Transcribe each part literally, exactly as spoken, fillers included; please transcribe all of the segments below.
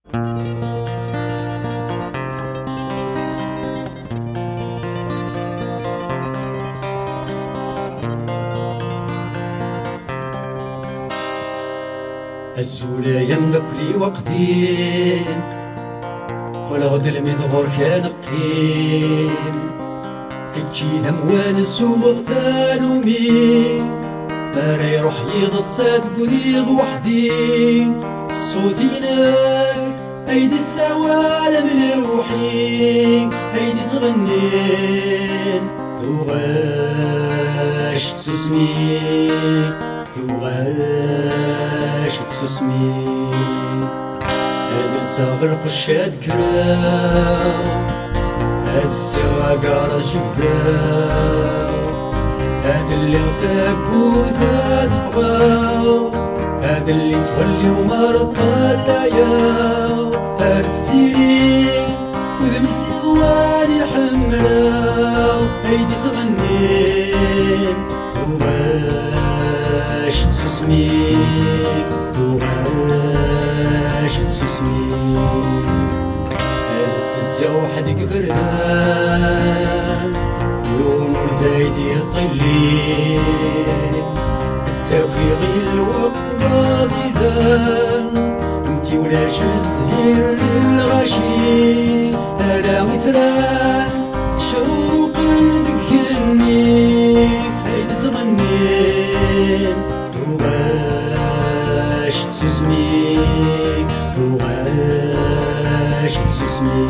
الزولا يملك لي وقديم قول غد المذغور كان قيم كتشي ذموان السوق ثانومي ما راه يروح يضصات قريغ وحدي صوتيناك هيدي السوالة ملوحي هيدي تغنين توغاش تسوسمي توغاش تسوسمي هاد الصغر قشاد كرا هاد السواقار جبدا هاد اللي ثاكور ثاد فغاو هاد اللي تولي ومرضى اللايا هاد السيري وذمس إغواني حمراو هيدي تغنين توغاش تسوسمي توغاش تسوسمي هاد التزا وحد قبردان يوم ولدايدي طلي التوفيق الوقت غازيدان انتي ولاش الزهير للغاشي انا مثران تشوق ذكرني هيدا تغنين توغاش تسوسمي توغاش تسوسمي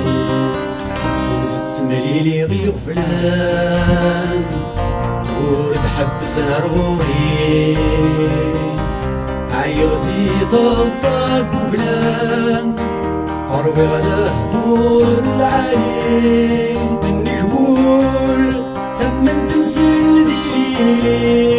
تمليلي غير فلان ورد حبس نرغوغي عيغتي تصاد بفلان عربي غلا هدور العالي من قبول ثمن تمثل ديلي